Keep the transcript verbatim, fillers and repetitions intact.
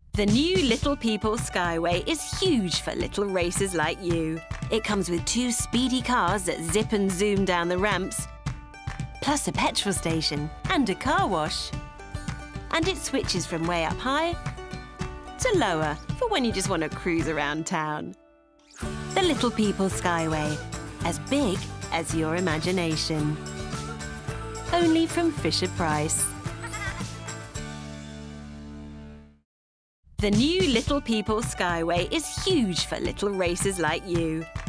The new Little People Skyway is huge for little racers like you. It comes with two speedy cars that zip and zoom down the ramps, plus a petrol station and a car wash. And it switches from way up high to lower for when you just want to cruise around town. The Little People Skyway, as big as your imagination. Only from Fisher-Price. The new Little People Skyway is huge for little racers like you.